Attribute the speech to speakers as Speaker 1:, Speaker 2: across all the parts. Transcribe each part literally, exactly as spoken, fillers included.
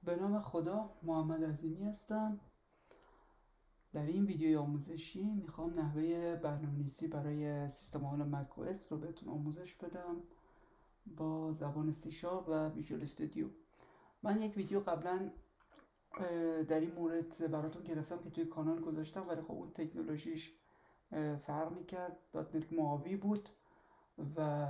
Speaker 1: به نام خدا، محمد عظیمی هستم. در این ویدیوی آموزشی میخوام نحوه برنامه‌نویسی برای سیستم عامل مک او اس رو بهتون آموزش بدم با زبان سی شارپ و ویژوال استودیو. من یک ویدیو قبلا در این مورد براتون گرفتم که توی کانال گذاشتم، ولی خب اون تکنولوژیش فرق میکرد. دات نت معاوی بود و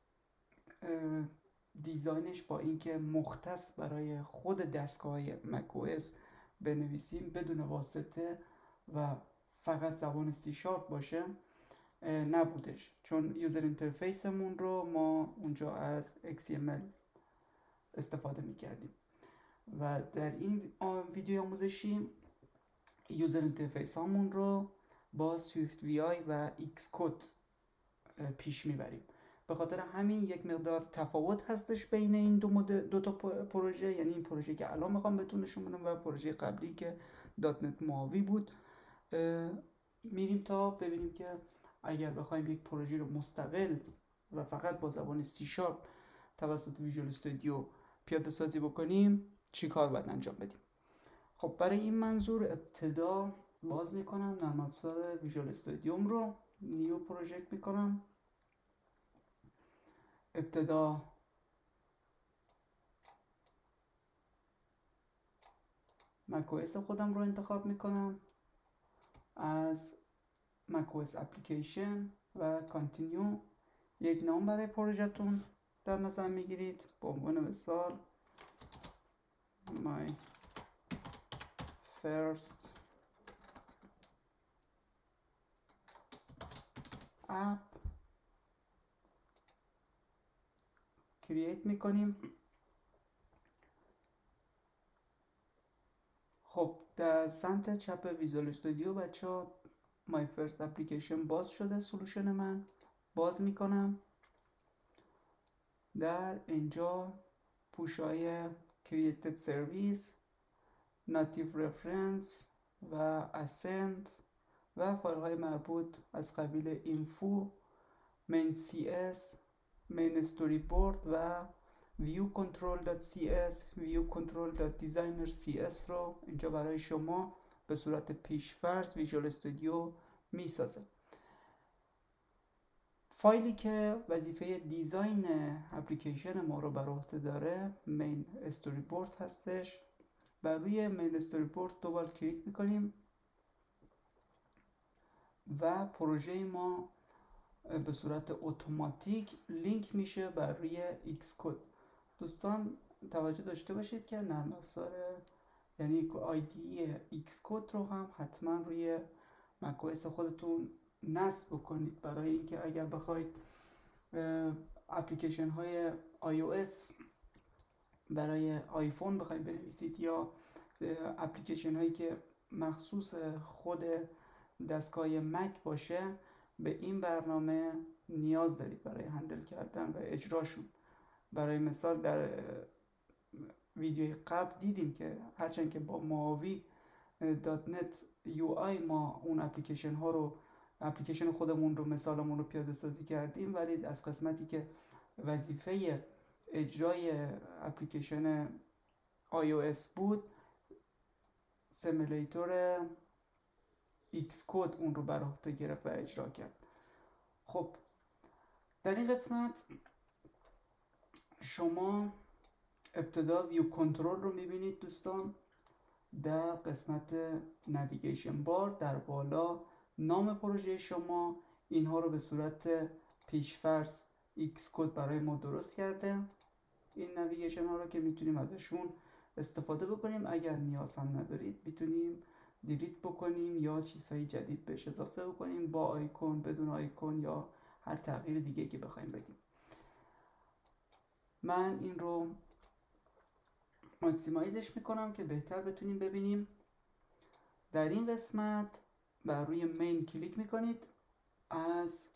Speaker 1: دیزاینش با اینکه مختص برای خود دستگاه مک او اس بنویسیم بدون واسطه و فقط زبان سی شارپ باشه نبودش، چون یوزر اینترفیسمون رو ما اونجا از ایکس تی ام ال استفاده میکردیم و در این ویدیو آموزشی یوزر اینترفیس هامون رو با سویفت وی آی و ایکس کد پیش میبریم. به خاطر همین یک مقدار تفاوت هستش بین این دو, دو تا پروژه، یعنی این پروژه که الان میخوام بهتون نشون بدم و پروژه قبلی که دات نت معاوی بود. میریم تا ببینیم که اگر بخوایم یک پروژه رو مستقل و فقط با زبان سی شارپ توسط ویژوال استودیو پیاده سازی بکنیم چی کار باید انجام بدیم. خب برای این منظور ابتدا باز میکنم نرم افزار ویژوال استودیوم رو، نیو پروژکت میکنم. ابتدا مک او اس خودم رو انتخاب میکنم، از مک او اس اپلیکیشن و کانتینیو یک نام برای پروژهتون در نظر میگیرید. به عنوان مثال my first app کرییت میکنیم. خب در سمت چپ ویژوال استودیو بچه ها my first application باز شده، سولوشن من باز میکنم. در اینجا پوش های created service، native reference و ascent و فایل های مربوط از قبیل info، main سی اس، main storyboard و viewcontrol.cs، viewcontrol.designer.cs رو اینجا برای شما به صورت پیش‌فرض ویژوال استودیو میسازه. فایلی که وظیفه دیزاین اپلیکیشن ما رو بر عهده داره مین استوری بورد هستش. بر روی مین استوری بورد دوبار کلیک میکنیم و پروژه ما به صورت اتوماتیک لینک میشه بر روی ایکس کد. دوستان توجه داشته باشید که نرم افزار یعنی آیدی ایکس کد رو هم حتما روی مک او اس خودتون نصب بکنید، برای اینکه اگر بخواید اپلیکیشن های آی او اس برای آیفون بخواید بنویسید یا اپلیکیشن هایی که مخصوص خود دستگاه مک باشه، به این برنامه نیاز دارید برای هندل کردن و اجراشون. برای مثال در ویدیوی قبل دیدیم که هرچند که با معاوی دات نت یو آی ما اون اپلیکیشن ها رو اپلیکیشن خودمون رو مثالمون رو پیاده سازی کردیم، ولی از قسمتی که وظیفه اجرای اپلیکیشن آی او اس بود سیمولیتور ایکس کد اون رو بر عهده گرفت و اجرا کرد. خب در این قسمت شما ابتدا ویو کنترل رو میبینید دوستان. در قسمت نویگیشن بار در بالا نام پروژه شما، اینها رو به صورت پیش‌فرض ایکس کد برای ما درست کرده. این نویگیشن ها رو که میتونیم ازشون استفاده بکنیم، اگر نیاز هم ندارید میتونیم دیلیت بکنیم یا چیزهای جدید بهش اضافه بکنیم، با آیکون، بدون آیکون یا هر تغییر دیگه که بخوایم بدیم. من این رو ماکسیمایزش میکنم که بهتر بتونیم ببینیم. در این قسمت بر روی مین کلیک میکنید، از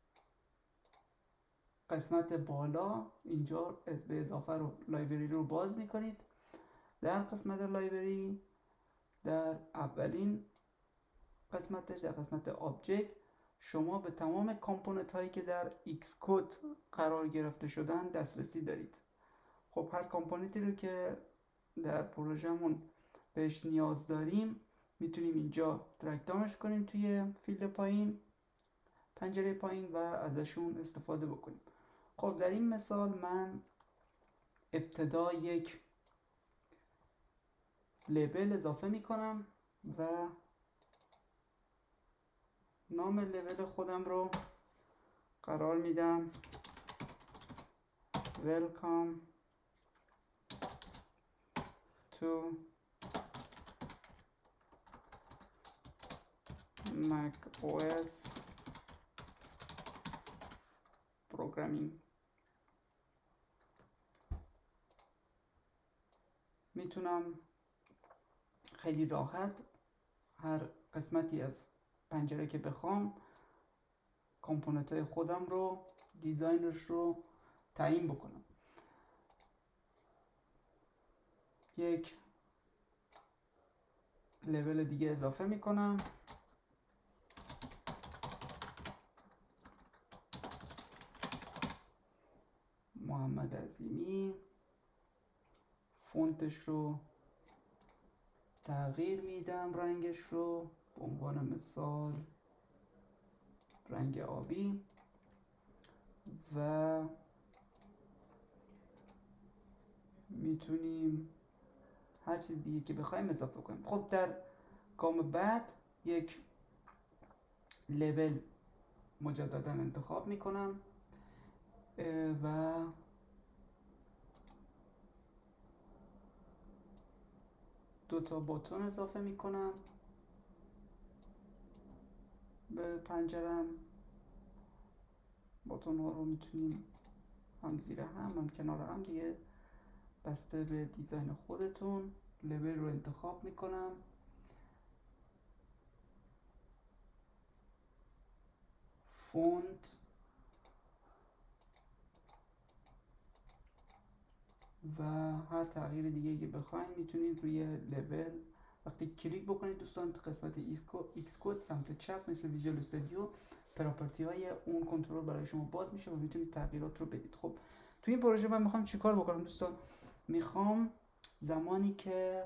Speaker 1: قسمت بالا اینجا از به اضافه رو لایبرری رو باز میکنید. در قسمت لایبرری در اولین قسمتش در قسمت آبجکت شما به تمام کامپوننت هایی که در ایکس کد قرار گرفته شدن دسترسی دارید. خب هر کامپوننتی رو که در پروژمون بهش نیاز داریم میتونیم اینجا درگ داونش کنیم توی فیلد پایین، پنجره پایین، و ازشون استفاده بکنیم. خب در این مثال من ابتدا یک لیبل اضافه میکنم و نام لیبل خودم رو قرار میدم Welcome to macOS Programming. میتونم خیلی راحت هر قسمتی از پنجره که بخوام کامپوننت های خودم رو، دیزاینش رو تعیین بکنم. یک لول دیگه اضافه میکنم، محمد عظیمی. فونتش رو تغییر میدم، رنگش رو به عنوان مثال رنگ آبی، و میتونیم هر چیز دیگه که بخوایم اضافه کنیم. خب در گام بعد یک لول مجددا انتخاب میکنم و دو تا باتون اضافه میکنم به پنجرم. باتون ها رو میتونیم هم زیر هم هم کنار هم دیگه، بسته به دیزاین خودتون. لول رو انتخاب میکنم، فونت و هر تغییر دیگه که بخواید میتونید روی لول وقتی کلیک بکنید دوستان تو قسمت ایکس کد سمت چپ مثل ویژوال استودیو پراپرتی های اون کنترل برای شما باز میشه و میتونید تغییرات رو بدید. خب تو این پروژه من میخوام چیکار بکنم دوستان؟ میخوام زمانی که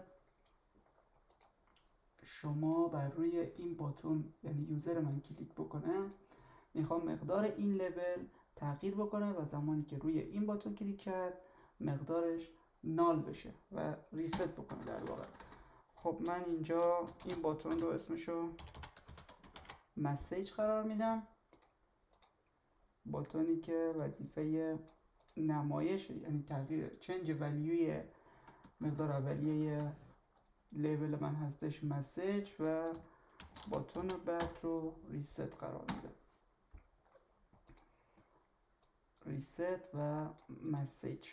Speaker 1: شما بر روی این باتون یعنی یوزر من کلیک بکنه، میخوام مقدار این لول تغییر بکنه و زمانی که روی این باتون کلیک کرد مقدارش نال بشه و ریست بکنه در واقع. خب من اینجا این باتون رو اسمشو مسیج قرار میدم، باتونی که وظیفه نمایش یعنی تغییر چنج ولیوی مقدار اولیه لیبل من هستش مسیج، و باتون بعد رو ریست قرار میدم، ریست و مسیج.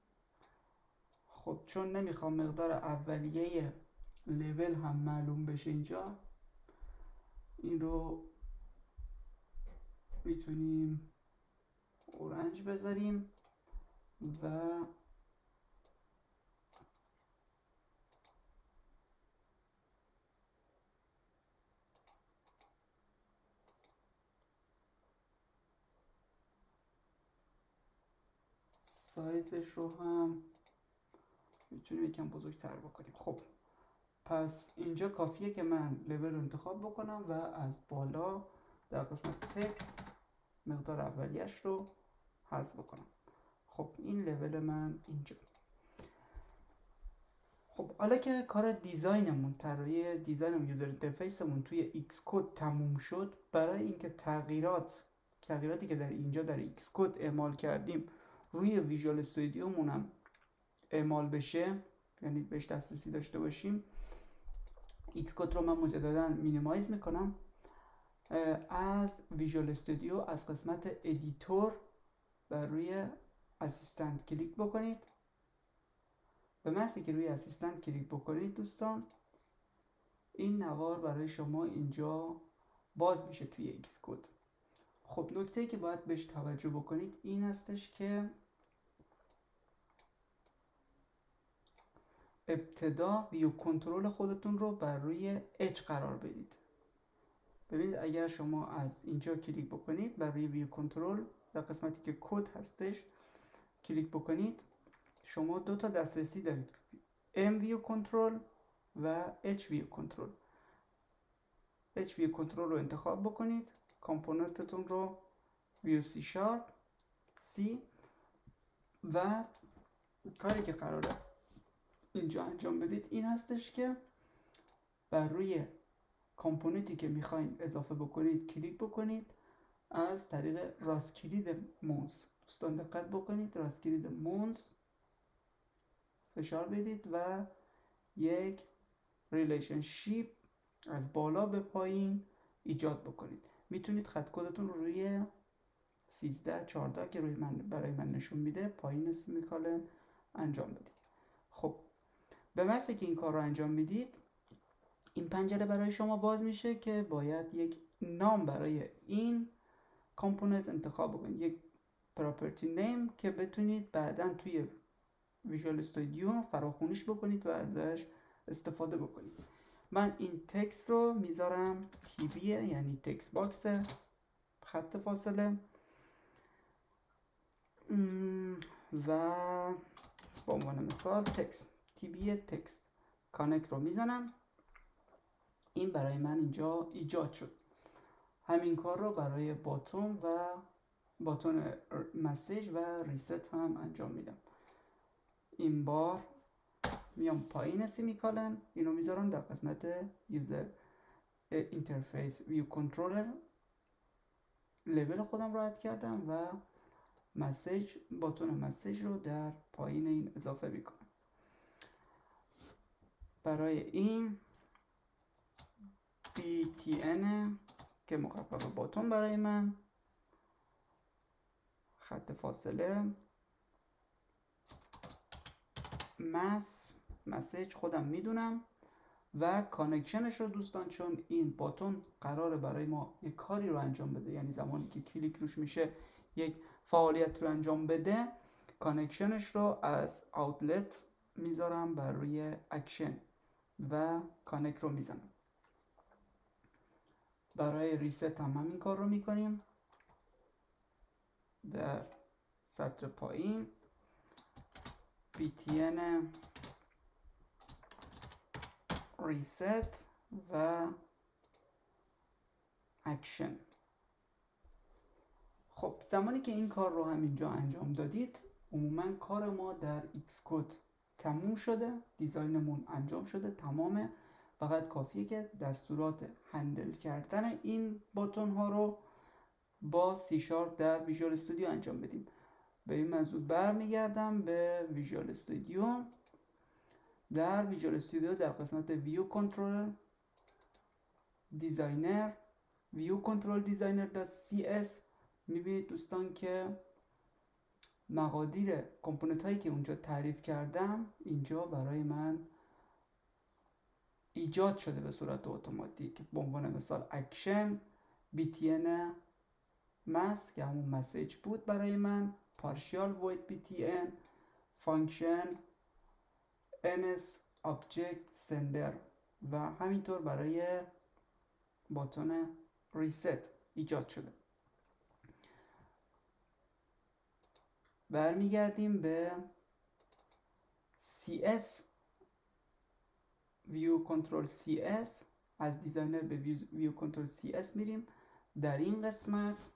Speaker 1: خب چون نمیخوام مقدار اولیه لیبل هم معلوم بشه اینجا، این رو میتونیم اورنج بذاریم و سایزش رو هم میتونیم یکم بزرگتر بکنیم. خب پس اینجا کافیه که من لول رو انتخاب بکنم و از بالا در قسمت تکست مقدار اولیش رو حذف بکنم. خب این لول من اینجا. خب حالا که کار دیزاینمون، طراحی دیزاینمون، یوزر اینترفیسمون توی ایکس کد تموم شد، برای اینکه تغییرات تغییراتی که در اینجا در ایکس کد اعمال کردیم روی ویژوال استودیومون هم اعمال بشه، یعنی بهش دسترسی داشته باشیم، ایکس کد رو من مجددا مینیمایز میکنم. از ویژوال استودیو از قسمت ادیتور بر روی اسیستنت کلیک بکنید. به محضی که روی اسیستنت کلیک بکنید دوستان، این نوار برای شما اینجا باز میشه توی ایکس کد. خب نکته که باید بهش توجه بکنید این هستش که ابتدا ویو کنترل خودتون رو بر روی اچ قرار بدید. ببینید اگر شما از اینجا کلیک بکنید بر روی ویو کنترل در قسمتی که کد هستش کلیک بکنید، شما دو تا دسترسی دارید، M view control و H view control. H view control رو انتخاب بکنید، کامپوننتتون رو view C sharp C و کاری که قراره اینجا انجام بدید این هستش که بر روی کامپوننتی که میخواین اضافه بکنید کلیک بکنید از طریق راست کلید ماوس. دوستان دقت بکنید، راست کلید ماوس فشار بدید و یک ریلیشنشیپ از بالا به پایین ایجاد بکنید. میتونید خط کدتون رو روی سیزده چهارده که روی من برای من نشون میده پایین سیمیکالن انجام بدید. خب به محض که این کار رو انجام میدید این پنجره برای شما باز میشه که باید یک نام برای این کامپوننت انتخاب بکنید، یک پراپرتی نیم که بتونید بعداً توی ویژوال استودیو فراخونیش بکنید و ازش استفاده بکنید. من این تکست رو میذارم تی بی یعنی تکست باکس خط فاصله و به عنوان مثال تکست تی بی تکست کانکت رو میزنم. این برای من اینجا ایجاد شد. همین کار رو برای باتون و باتون مسیج و ریست هم انجام میدم. این بار میام پایین سیمیکالن، اینو میذارم در قسمت یوزر اینترفیس ویو کنترلر، لول خودم رو اد کردم و مسیج باتون مسیج رو در پایین این اضافه میکنم. برای این بی تی ان که مخفف باتون برای من، خط فاصله، مس مسیج خودم میدونم و کانکشنش رو دوستان، چون این باتون قراره برای ما یک کاری رو انجام بده، یعنی زمانی که کلیک روش میشه یک فعالیت رو انجام بده، کانکشنش رو از آوتلت میذارم بر روی اکشن و کانکت رو میزنم. برای ریست هم همین کار رو میکنیم. در سطر پایین بی تی ان ریست و اکشن. خب زمانی که این کار رو همینجا انجام دادید عموما کار ما در ایکس کد تموم شده، دیزاینمون انجام شده تمامه. فقط کافیه که دستورات هندل کردن این باتون ها رو با سی شارپ در ویژوال استودیو انجام بدیم. به این موضوع برمیگردم به ویژوال استودیو. در ویژوال استودیو در قسمت ویو کنترل دیزاینر ویو کنترل دیزاینر دا سی اس میبینید دوستان که مقادیر کامپوننت هایی که اونجا تعریف کردم اینجا برای من ایجاد شده به صورت اتوماتیک. به عنوان مثال اکشن، بی تی ان مس که همون مسیج بود برای من، پارشیال وید بی تی ان، فانکشن انس آبجکت سندر و همینطور برای باتون ریست ایجاد شده. برمیگردیم به سی اس ویو کنترل سی اس. از دیزاینر به ویو کنترل سی اس میریم. در این قسمت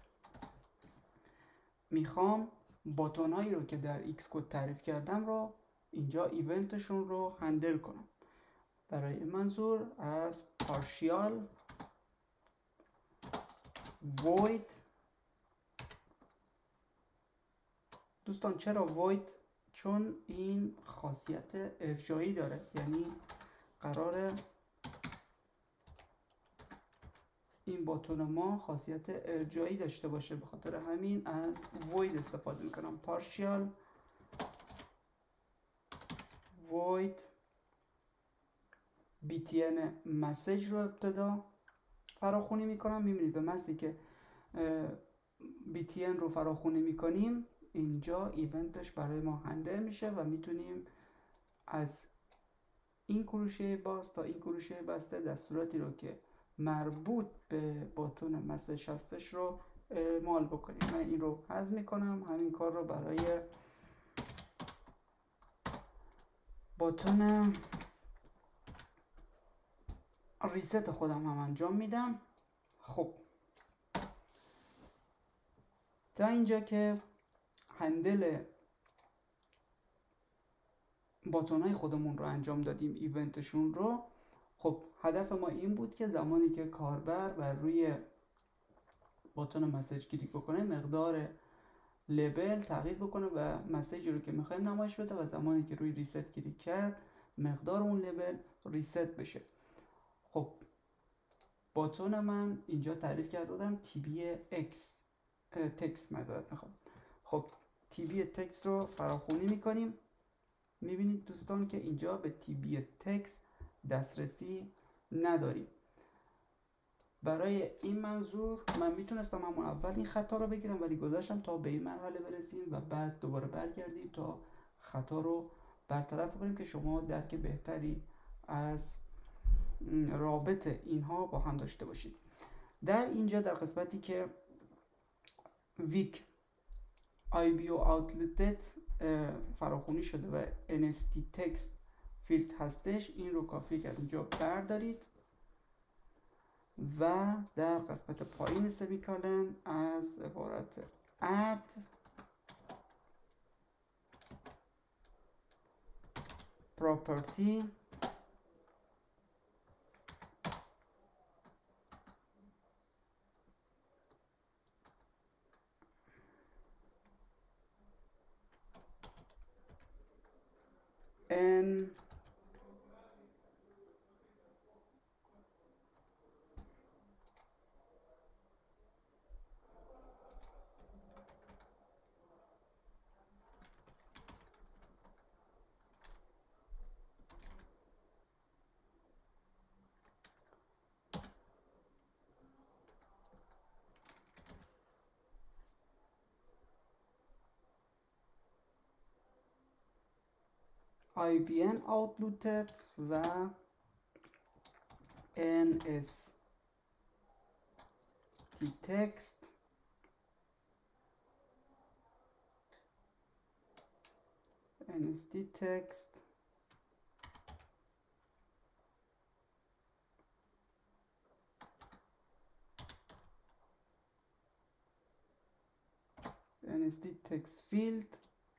Speaker 1: میخوام باتون هایی رو که در ایکس کد تعریف کردم رو اینجا ایونتشون رو هندل کنم. برای این منظور از پارشیال void. دوستان چرا void؟ چون این خاصیت ارجاعی داره، یعنی قراره این باتون ما خاصیت ارجاعی داشته باشه، به خاطر همین از void استفاده میکنم. partial void بی تی ان مسیج رو ابتدا فراخونی میکنم. میبینید به محضی که بی تی ان رو فراخونی میکنیم اینجا ایونتش برای ما هندل میشه و میتونیم از این کروشه باز تا این کروشه بسته دستوراتی رو که مربوط به باتون مسیج هستش رو اعمال بکنیم. من این رو حذف میکنم. همین کار رو برای باتون ریست خودم هم انجام میدم. خب تا اینجا که هندل باتونای خودمون رو انجام دادیم، ایونتشون رو. خب هدف ما این بود که زمانی که کاربر بر روی باتون مسیج کلیک بکنه مقدار لبل تغییر بکنه و مسیجی رو که میخوایم نمایش بده و زمانی که روی ریست کلیک کرد مقدار اون لبل ریست بشه. خب باتون من اینجا تعریف کرده بودم تی بی اکس تکس معذرت میخوام. خب تی بی تکس رو فراخوانی میکنیم. میبینید دوستان که اینجا به تی بی تکس دسترسی نداریم. برای این منظور من میتونستم همون اول این خطا رو بگیرم، ولی گذاشتم تا به این مرحله برسیم و بعد دوباره برگردیم تا خطا رو برطرف کنیم که شما درک بهتری از رابط اینها با هم داشته باشید. در اینجا در قسمتی که ویک آی بی او آوتلت فراخونی شده و ان اس تی تکست فیلد هستش، این رو کافیه که از اینجا بردارید و در قسمت پایین سمیکالن از عبارت add property n آی بی ان outloaded و ان اس تی text ان اس تی text ان اس تی text field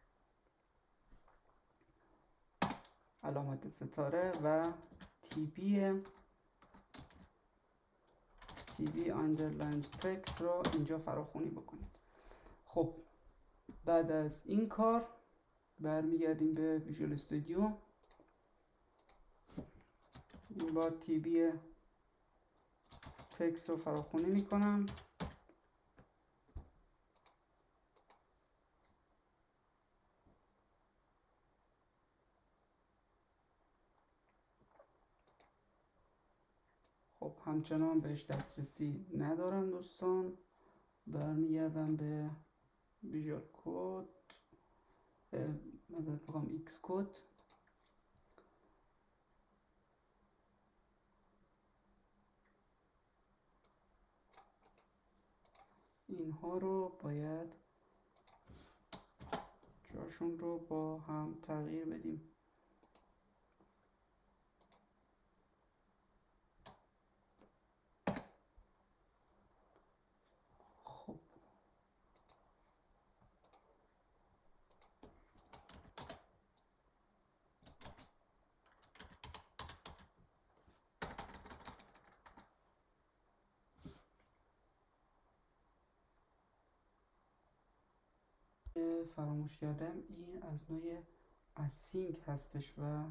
Speaker 1: علامت ستاره و تی بی تی بی underline text رو اینجا فراخوانی بکنید. خب بعد از این کار برمیگردیم به ویژوال استودیو. این بار تی بی تکست رو فراخوانی میکنم. خب همچنان بهش دسترسی ندارم دوستان. برمیگردم به ویژوال کد، مثلا بگم ایکس کد. اینها رو باید جاشون رو با هم تغییر بدیم. خب فراموش کردم این از نوع اسینک هستش و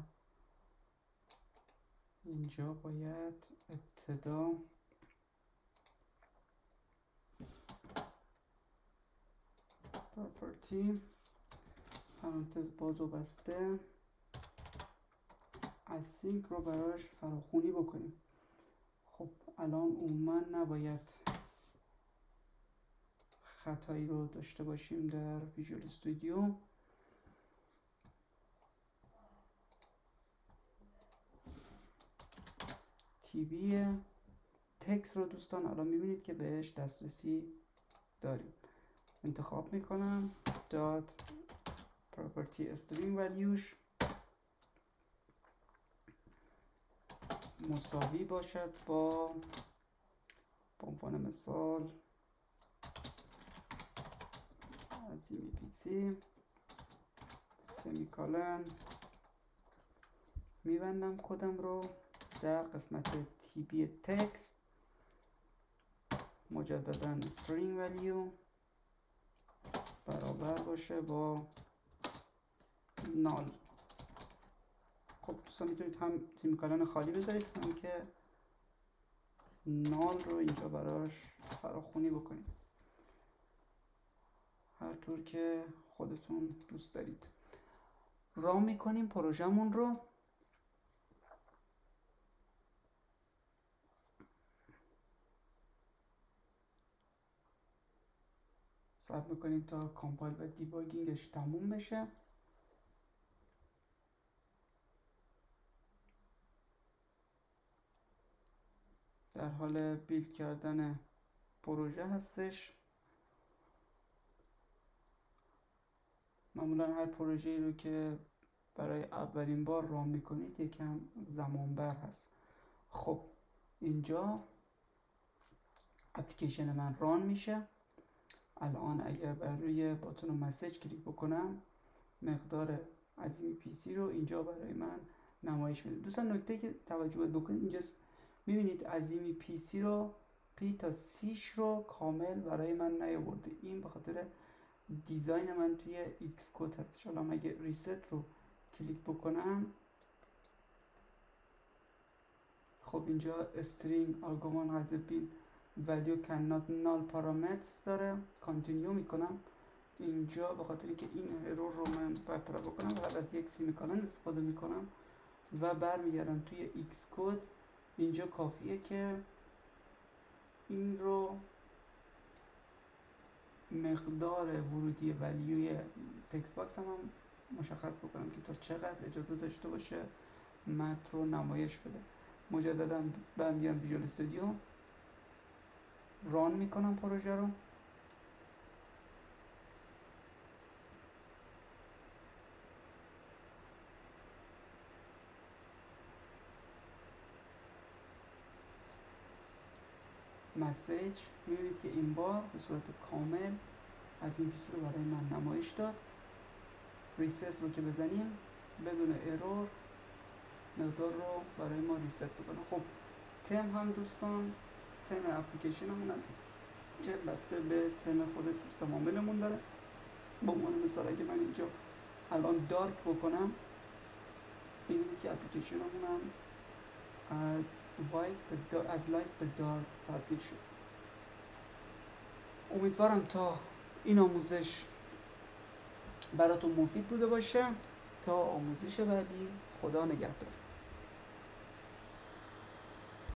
Speaker 1: اینجا باید ابتدا پراپرتی پرانتز باز و بسته اسینک رو براش فراخوانی بکنیم. خب الان عموما نباید خطایی رو داشته باشیم در ویژوال استودیو. تی بی تکست رو دوستان الان میبینید که بهش دسترسی داریم. انتخاب میکنم دات پراپرتی استرینگ ولیوش مساوی باشد با به عنوان مثال عظیمی پیسی سمیکالن میبندم کدم رو در قسمت تی بی تکست مجددا string value برابر باشه با نال. خب دوستان میتونید هم سیمیکالن خالی بذارید هم که نال رو اینجا براش فراخونی بکنید، هر طور که خودتون دوست دارید. رام میکنیم پروژمون رو. صبر میکنیم تا کامپایل و دیباگینگش تموم بشه. در حال بیلد کردن پروژه هستش. معمولا هر پروژه‌ای رو که برای اولین بار رام میکنید یکم زمان بر هست. خب اینجا اپلیکیشن من ران میشه. الان اگر بر روی باتن مسیج کلیک بکنم مقدار عظیم پی سی رو اینجا برای من نمایش میده. دوستان نکته که توجه بکنید اینجاست، میبینید عظیم پی سی رو پی تا سیش رو کامل برای من نیاورده. این به خاطر دیزاین من توی ایکس کد هستش. حالا اگه ریست رو کلیک بکنم خب اینجا استرینگ آرگومان حذفی value cannot null parameters داره. کانتینیو میکنم اینجا به خاطر که این ارور رو من برطرف بکنم بعد از یک سیمیکالن استفاده میکنم و برمیگردم توی ایکس کد. اینجا کافیه که این رو مقدار ورودی ولیوی تکست باکس هم, هم مشخص بکنم که تا چقدر اجازه داشته باشه متن رو نمایش بده. مجددا برمیگردم ویژوال استودیو، ران میکنم پروژه رو. مسیج میبینید که این بار به صورت کامل از این پیسی رو برای من نمایش داد. ریست رو که بزنیم بدون ارور مقدار رو برای ما ریست بکنه. خب تم هم دوستان تم اپلیکیشن همون هم که بسته به تم خود سیستم عاملمون داره. به عنوان مثال اگه من اینجا الان دارک بکنم ببینید که اپلیکیشن همون هم از وایت به دار... از لایت به دارک تبدیل شد. امیدوارم تا این آموزش براتون مفید بوده باشه. تا آموزش بعدی، خدا نگهدار.